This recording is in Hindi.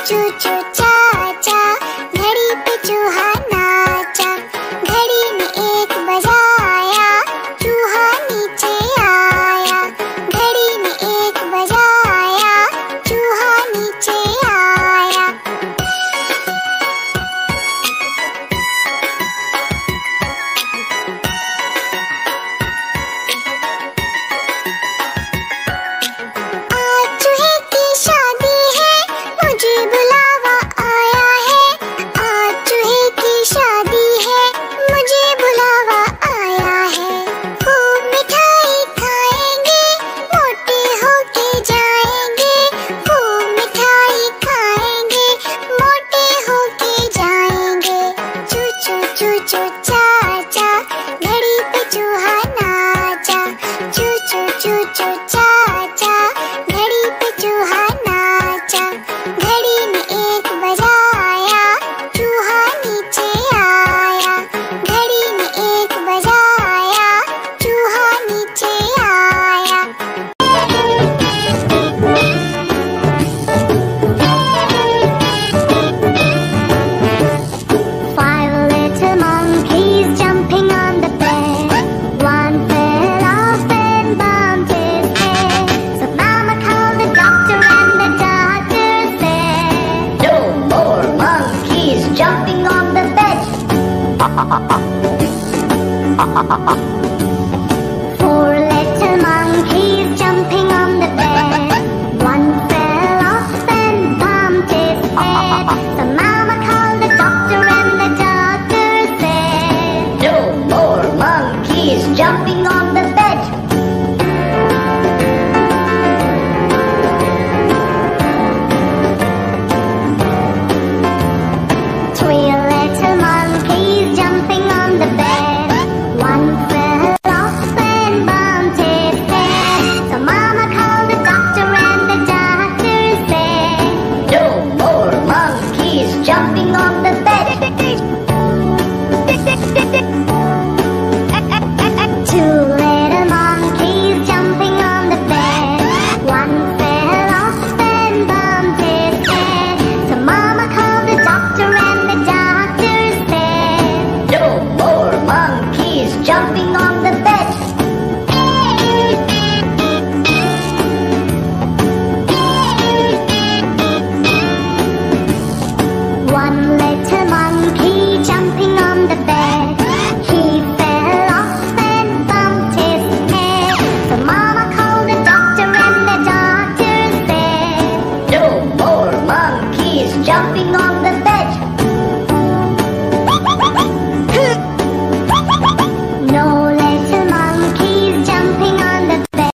चू चू चाचा, घड़ी पे चूहा नाचा, घड़ी ने एक बजाया, चूहा नीचे आया, घड़ी ने एक बजाया, चूहा नीचे आया। आज चूहे की शादी है, मुझे बुलावा आया है, आज चूहे की शादी है, मुझे बुलावा आया है। खूब मिठाई खाएंगे, मोटे होके जाएंगे, खूब मिठाई खाएंगे, मोटे होके जाएंगे। चू चू चू चू चाचा, घड़ी पे चूहा नाचा, चू चू चू चू चाचा, घड़ी पे चूहा नाचा, घड़ी ने एक बजाया, चूहा नीचे आया, घड़ी ने एक बजाया, चूहा नीचे आया। Five little monkeys jumping on the bed. One fell off and bumped his head. So Mama called the doctor and the doctor said, No more monkeys jumping on the bed. Four little monkeys jumping on the bed. One fell off and bumped his head. So Mama called the doctor and the doctor said, No more monkeys jumping on the bed. Three little monkeys jumping on the bed. One fell off and bumped his head. So Mama called the doctor and the doctor said, No more monkeys jumping on the bed. Two little monkeys jumping on the bed. One fell off and bumped his head. So Mama called the doctor and the doctor said, No more monkeys jumping on the bed. One little monkey jumping on the bed. He fell off and bumped his head. So Mama called the doctor and the doctor said, No more monkeys jumping on